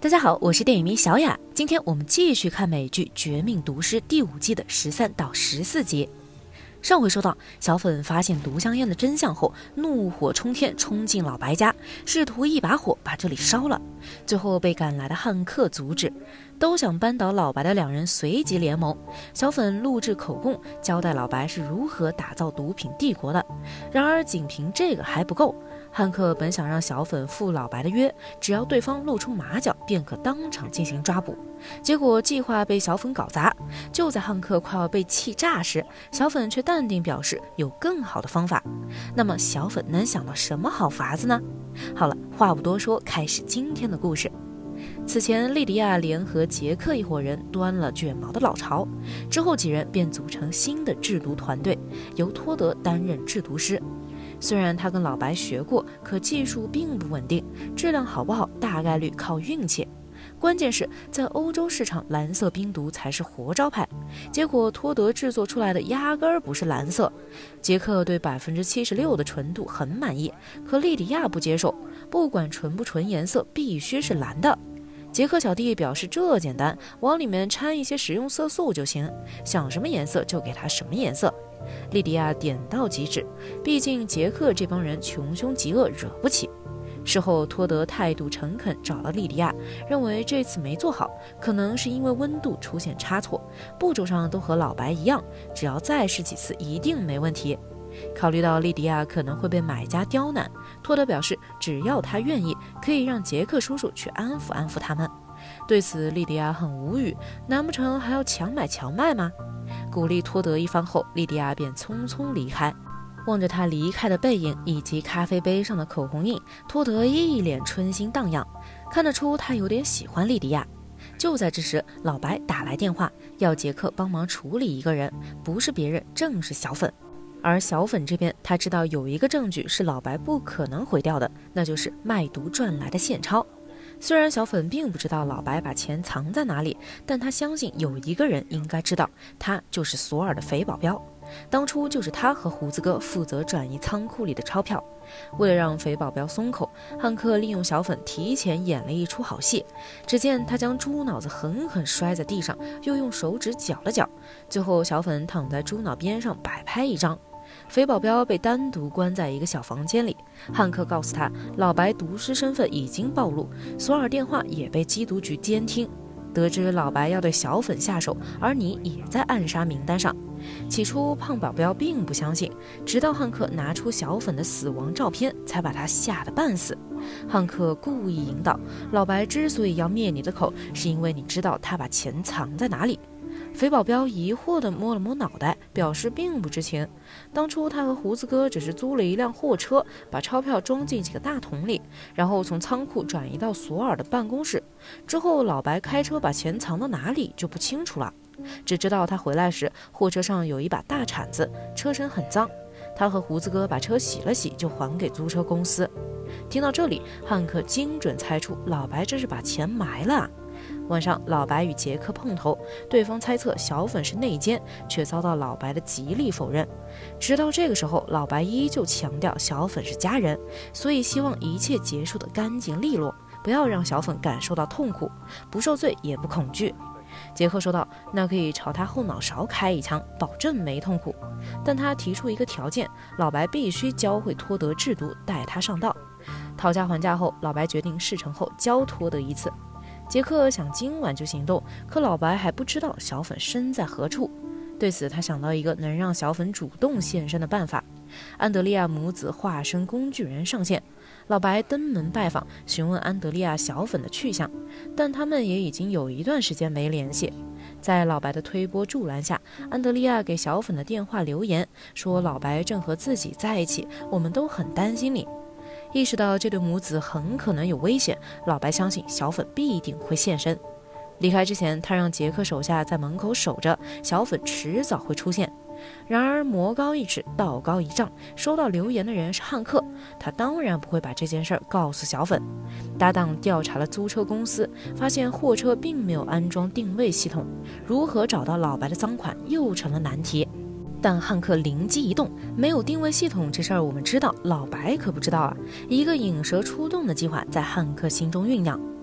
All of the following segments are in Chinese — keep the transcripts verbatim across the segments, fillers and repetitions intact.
大家好，我是电影迷小雅，今天我们继续看美剧《绝命毒师》第五季的十三到十四集。上回说到，小粉发现毒香烟的真相后，怒火冲天，冲进老白家，试图一把火把这里烧了，最后被赶来的汉克阻止。都想扳倒老白的两人随即联盟，小粉录制口供，交代老白是如何打造毒品帝国的。然而仅凭这个还不够，汉克本想让小粉赴老白的约，只要对方露出马脚，便可当场进行抓捕。结果计划被小粉搞砸，就在汉克快要被气炸时，小粉却淡定表示有更好的方法。那么小粉能想到什么好法子呢？好了，话不多说，开始今天的故事。此前，莉迪亚联合杰克一伙人端了卷毛的老巢，之后几人便组成新的制毒团队，由托德担任制毒师。虽然他跟老白学过，可技术并不稳定，质量好不好大概率靠运气。关键是在欧洲市场，蓝色冰毒才是活招牌，结果托德制作出来的压根儿不是蓝色。杰克对 百分之七十六 的纯度很满意，可莉迪亚不接受，不管纯不纯颜色必须是蓝的。杰克小弟表示这简单，往里面掺一些食用色素就行，想什么颜色就给他什么颜色。莉迪亚点到即止，毕竟杰克这帮人穷凶极恶，惹不起。事后托德态度诚恳，找到莉迪亚，认为这次没做好，可能是因为温度出现差错，步骤上都和老白一样，只要再试几次一定没问题。考虑到莉迪亚可能会被买家刁难，托德表示只要他愿意，可以让杰克叔叔去安抚安抚他们。对此莉迪亚很无语，难不成还要强买强卖吗？鼓励托德一番后，莉迪亚便匆匆离开。望着他离开的背影以及咖啡杯上的口红印，托德一脸春心荡漾，看得出他有点喜欢莉迪亚。就在这时，老白打来电话，要杰克帮忙处理一个人，不是别人，正是小粉。而小粉这边，他知道有一个证据是老白不可能毁掉的，那就是卖毒赚来的现钞。虽然小粉并不知道老白把钱藏在哪里，但他相信有一个人应该知道，他就是索尔的肥保镖。当初就是他和胡子哥负责转移仓库里的钞票。为了让肥保镖松口，汉克利用小粉提前演了一出好戏。只见他将猪脑子狠狠摔在地上，又用手指搅了搅，最后小粉躺在猪脑边上摆拍一张。肥保镖被单独关在一个小房间里，汉克告诉他，老白毒师身份已经暴露，索尔电话也被缉毒局监听。得知老白要对小粉下手，而你也在暗杀名单上。起初胖保镖并不相信，直到汉克拿出小粉的死亡照片，才把他吓得半死。汉克故意引导，老白之所以要灭你的口，是因为你知道他把钱藏在哪里。肥保镖疑惑地摸了摸脑袋，表示并不知情。当初他和胡子哥只是租了一辆货车，把钞票装进几个大桶里，然后从仓库转移到索尔的办公室。之后老白开车把钱藏到哪里就不清楚了，只知道他回来时货车上有一把大铲子，车身很脏。他和胡子哥把车洗了洗，就还给租车公司。听到这里，汉克精准猜出老白这是把钱埋了啊。晚上，老白与杰克碰头，对方猜测小粉是内奸，却遭到老白的极力否认。直到这个时候，老白依旧强调小粉是家人，所以希望一切结束得干净利落，不要让小粉感受到痛苦，不受罪也不恐惧。杰克说道，那可以朝他后脑勺开一枪，保证没痛苦。但他提出一个条件，老白必须教会托德制毒，带他上道。讨价还价后，老白决定事成后教托德一次。杰克想今晚就行动，可老白还不知道小粉身在何处。对此，他想到一个能让小粉主动现身的办法。安德利亚母子化身工具人上线，老白登门拜访，询问安德利亚、小粉的去向，但他们也已经有一段时间没联系。在老白的推波助澜下，安德利亚给小粉的电话留言，说老白正和自己在一起，我们都很担心你。意识到这对母子很可能有危险，老白相信小粉必定会现身。离开之前，他让杰克手下在门口守着，小粉迟早会出现。然而魔高一尺，道高一丈，收到留言的人是汉克，他当然不会把这件事儿告诉小粉。搭档调查了租车公司，发现货车并没有安装定位系统，如何找到老白的赃款又成了难题。但汉克灵机一动，没有定位系统这事儿我们知道，老白可不知道啊。一个引蛇出洞的计划在汉克心中酝酿。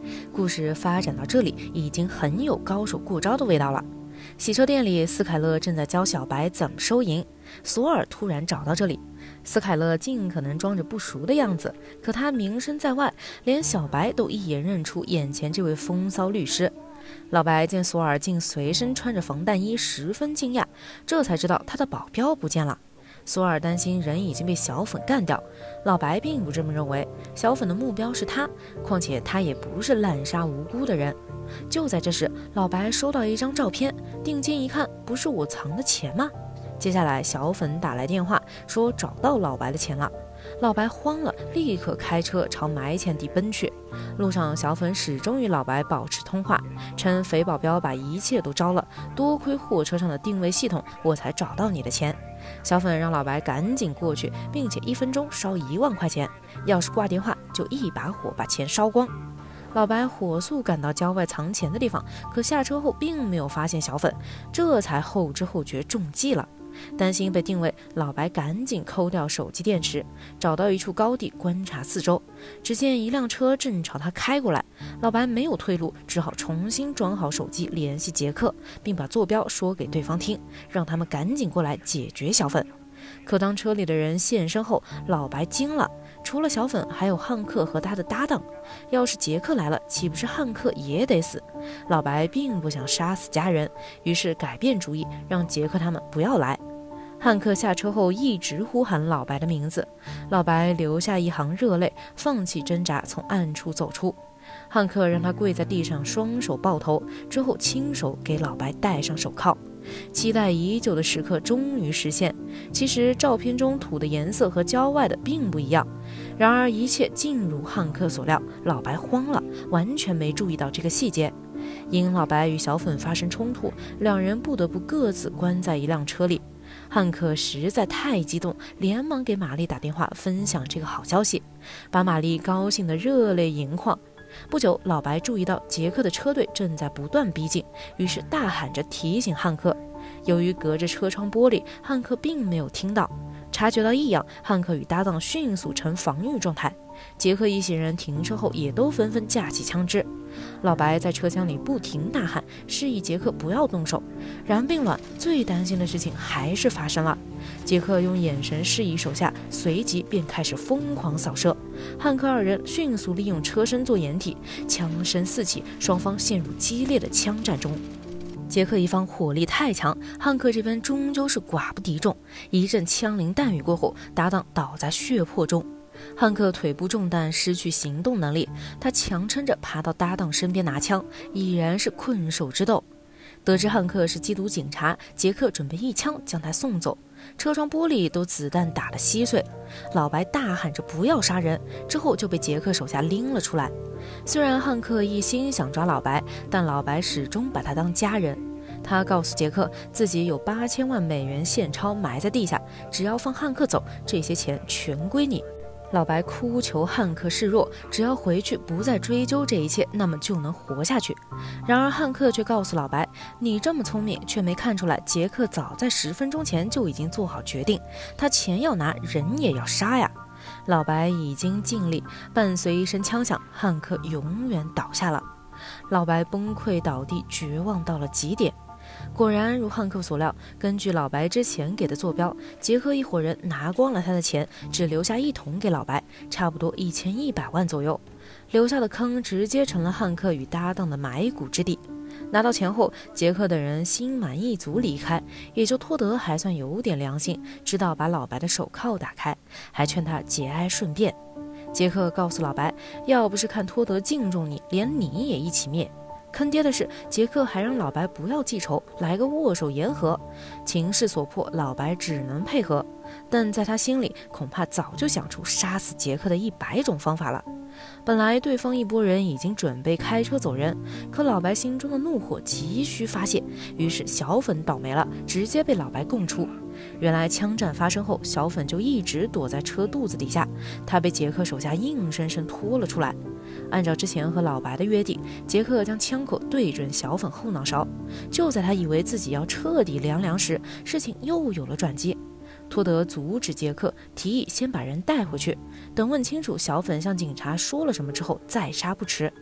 故事发展到这里，已经很有高手过招的味道了。洗车店里，斯凯勒正在教小白怎么收银。索尔突然找到这里，斯凯勒尽可能装着不熟的样子，可他名声在外，连小白都一眼认出眼前这位风骚律师。老白见索尔竟随身穿着防弹衣，十分惊讶，这才知道他的保镖不见了。索尔担心人已经被小粉干掉，老白并不这么认为，小粉的目标是他，况且他也不是滥杀无辜的人。就在这时，老白收到一张照片，定睛一看，不是我藏的钱吗？接下来小粉打来电话说找到老白的钱了，老白慌了，立刻开车朝埋钱地奔去。路上小粉始终与老白保持通话，称肥保镖把一切都招了，多亏货车上的定位系统，我才找到你的钱。小粉让老白赶紧过去，并且一分钟烧一万块钱，要是挂电话就一把火把钱烧光。老白火速赶到郊外藏钱的地方，可下车后并没有发现小粉，这才后知后觉中计了。担心被定位，老白赶紧抠掉手机电池，找到一处高地观察四周。只见一辆车正朝他开过来，老白没有退路，只好重新装好手机联系杰克，并把坐标说给对方听，让他们赶紧过来解决小粉。可当车里的人现身后，老白惊了，除了小粉还有汉克和他的搭档，要是杰克来了，岂不是汉克也得死？老白并不想杀死家人，于是改变主意，让杰克他们不要来。汉克下车后一直呼喊老白的名字，老白流下一行热泪，放弃挣扎，从暗处走出。汉克让他跪在地上，双手抱头，之后亲手给老白戴上手铐。期待已久的时刻终于实现。其实照片中土的颜色和郊外的并不一样，然而一切尽如汉克所料，老白慌了，完全没注意到这个细节。因老白与小粉发生冲突，两人不得不各自关在一辆车里。汉克实在太激动，连忙给玛丽打电话分享这个好消息，把玛丽高兴得热泪盈眶。不久，老白注意到杰克的车队正在不断逼近，于是大喊着提醒汉克。由于隔着车窗玻璃，汉克并没有听到。察觉到异样，汉克与搭档迅速呈防御状态。杰克一行人停车后也都纷纷架起枪支。老白在车厢里不停呐喊，示意杰克不要动手。然并卵，最担心的事情还是发生了。杰克用眼神示意手下，随即便开始疯狂扫射。汉克二人迅速利用车身做掩体，枪声四起，双方陷入激烈的枪战中。杰克一方火力太强，汉克这边终究是寡不敌众。一阵枪林弹雨过后，搭档倒在血泊中。汉克腿部中弹，失去行动能力，他强撑着爬到搭档身边拿枪，已然是困兽之斗。得知汉克是缉毒警察，杰克准备一枪将他送走，车窗玻璃都子弹打得稀碎。老白大喊着不要杀人，之后就被杰克手下拎了出来。虽然汉克一心想抓老白，但老白始终把他当家人。他告诉杰克，自己有八千万美元现钞埋在地下，只要放汉克走，这些钱全归你。老白哭求汉克示弱，只要回去不再追究这一切，那么就能活下去。然而汉克却告诉老白，你这么聪明，却没看出来杰克早在十分钟前就已经做好决定，他钱要拿，人也要杀呀。老白已经尽力，伴随一声枪响，汉克永远倒下了。老白崩溃倒地，绝望到了极点。果然如汉克所料，根据老白之前给的坐标，杰克一伙人拿光了他的钱，只留下一桶给老白，差不多一千一百万左右。留下的坑直接成了汉克与搭档的埋骨之地。拿到钱后，杰克等人心满意足离开，也就托德还算有点良心，知道把老白的手铐打开，还劝他节哀顺变。杰克告诉老白，要不是看托德敬重你，连你也一起灭。坑爹的是，杰克还让老白不要记仇，来个握手言和。情势所迫，老白只能配合，但在他心里，恐怕早就想出杀死杰克的一百种方法了。本来对方一拨人已经准备开车走人，可老白心中的怒火急需发泄，于是小粉倒霉了，直接被老白供出。原来枪战发生后，小粉就一直躲在车肚子底下，他被杰克手下硬生生拖了出来。按照之前和老白的约定，杰克将枪口对准小粉后脑勺。就在他以为自己要彻底凉凉时，事情又有了转机。托德阻止杰克，提议先把人带回去，等问清楚小粉向警察说了什么之后再杀不迟。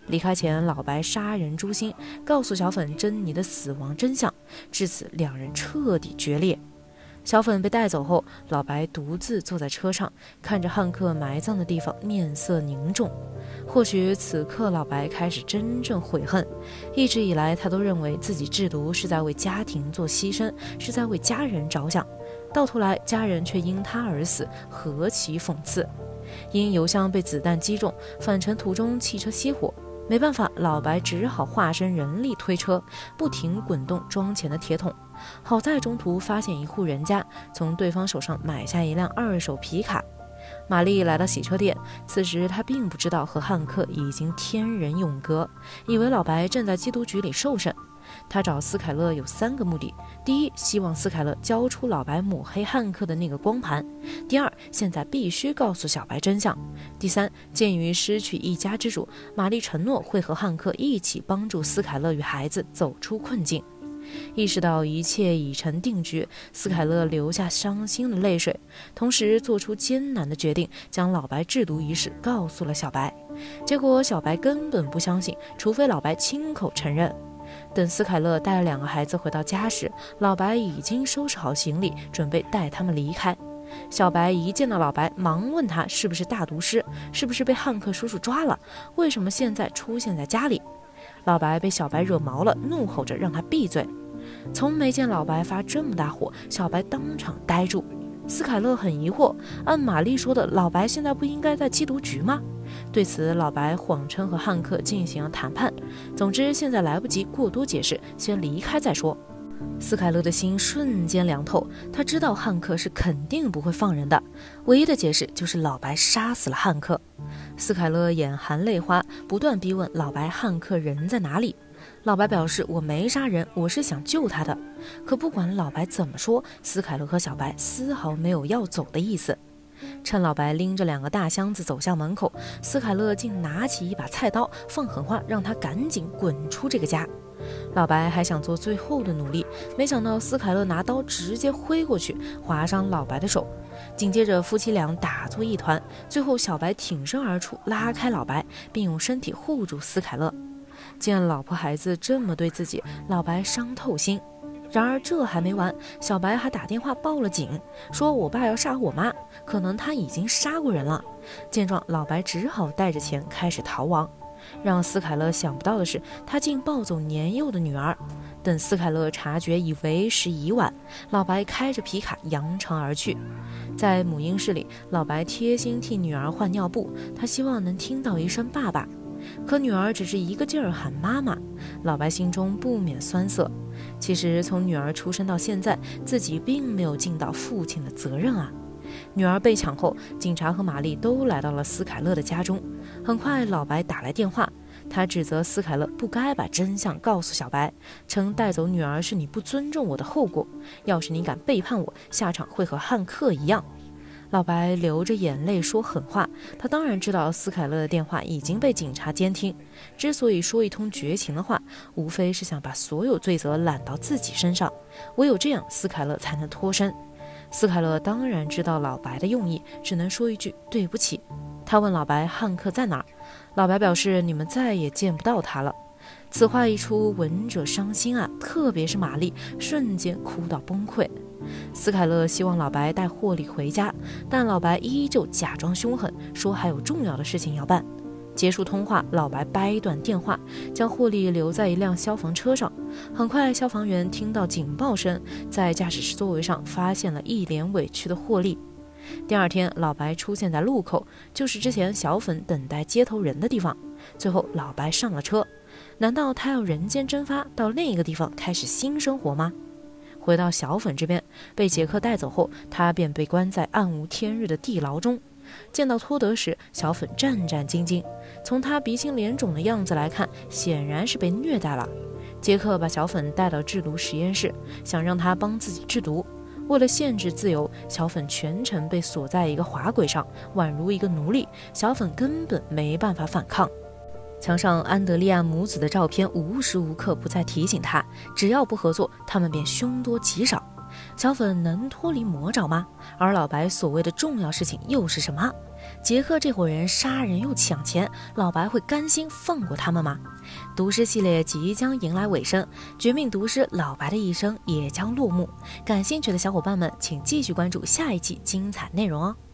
离开前，老白杀人诛心，告诉小粉珍妮的死亡真相，至此两人彻底决裂。小粉被带走后，老白独自坐在车上，看着汉克埋葬的地方，面色凝重。或许此刻老白开始真正悔恨，一直以来他都认为自己制毒是在为家庭做牺牲，是在为家人着想，到头来家人却因他而死，何其讽刺。因油箱被子弹击中，返程途中汽车熄火，没办法，老白只好化身人力推车，不停滚动装钱的铁桶。好在中途发现一户人家，从对方手上买下一辆二手皮卡。玛丽来到洗车店，此时她并不知道和汉克已经天人永隔，以为老白正在缉毒局里受审。他找斯凯勒有三个目的：第一，希望斯凯勒交出老白抹黑汉克的那个光盘；第二，现在必须告诉小白真相；第三，鉴于失去一家之主，玛丽承诺会和汉克一起帮助斯凯勒与孩子走出困境。意识到一切已成定局，斯凯勒流下伤心的泪水，同时做出艰难的决定，将老白制毒一事告诉了小白。结果小白根本不相信，除非老白亲口承认。等斯凯勒带了两个孩子回到家时，老白已经收拾好行李，准备带他们离开。小白一见到老白，忙问他是不是大毒师，是不是被汉克叔叔抓了，为什么现在出现在家里。老白被小白惹毛了，怒吼着让他闭嘴。从没见老白发这么大火，小白当场呆住。斯凯勒很疑惑，按玛丽说的，老白现在不应该在缉毒局吗？对此，老白谎称和汉克进行了谈判。总之，现在来不及过多解释，先离开再说。斯凯勒的心瞬间凉透，他知道汉克是肯定不会放人的，唯一的解释就是老白杀死了汉克。斯凯勒眼含泪花，不断逼问老白汉克人在哪里。老白表示我没杀人，我是想救他的。可不管老白怎么说，斯凯勒和小白丝毫没有要走的意思。趁老白拎着两个大箱子走向门口，斯凯勒竟拿起一把菜刀，放狠话让他赶紧滚出这个家。老白还想做最后的努力，没想到斯凯勒拿刀直接挥过去，划伤老白的手。紧接着夫妻俩打作一团，最后小白挺身而出，拉开老白，并用身体护住斯凯勒。见老婆孩子这么对自己，老白伤透心。然而这还没完，小白还打电话报了警，说我爸要杀我妈，可能他已经杀过人了。见状，老白只好带着钱开始逃亡。让斯凯勒想不到的是，他竟抱走年幼的女儿。等斯凯勒察觉以为时已晚，老白开着皮卡扬长而去。在母婴室里，老白贴心替女儿换尿布，他希望能听到一声爸爸。可女儿只是一个劲儿喊妈妈，老白心中不免酸涩。其实从女儿出生到现在，自己并没有尽到父亲的责任啊。女儿被抢后，警察和玛丽都来到了斯凯勒的家中。很快老白打来电话，他指责斯凯勒不该把真相告诉小白，称带走女儿是你不尊重我的后果，要是你敢背叛我，下场会和汉克一样。老白流着眼泪说狠话，他当然知道斯凯勒的电话已经被警察监听，之所以说一通绝情的话，无非是想把所有罪责揽到自己身上，唯有这样斯凯勒才能脱身。斯凯勒当然知道老白的用意，只能说一句对不起。他问老白汉克在哪儿，老白表示你们再也见不到他了。此话一出，闻者伤心啊，特别是玛丽，瞬间哭到崩溃。斯凯勒希望老白带霍利回家，但老白依旧假装凶狠，说还有重要的事情要办。结束通话，老白掰断电话，将霍利留在一辆消防车上。很快消防员听到警报声，在驾驶室座位上发现了一脸委屈的霍利。第二天，老白出现在路口，就是之前小粉等待接头人的地方。最后老白上了车，难道他要人间蒸发，到另一个地方开始新生活吗？回到小粉这边，被杰克带走后，他便被关在暗无天日的地牢中。见到托德时，小粉战战兢兢，从他鼻青脸肿的样子来看，显然是被虐待了。杰克把小粉带到制毒实验室，想让他帮自己制毒。为了限制自由，小粉全程被锁在一个滑轨上，宛如一个奴隶，小粉根本没办法反抗。墙上安德利亚母子的照片无时无刻不在提醒他，只要不合作，他们便凶多吉少。小粉能脱离魔爪吗？而老白所谓的重要事情又是什么？ 杰克这伙人杀人又抢钱，老白会甘心放过他们吗？毒师系列即将迎来尾声，绝命毒师老白的一生也将落幕。感兴趣的小伙伴们，请继续关注下一期精彩内容哦。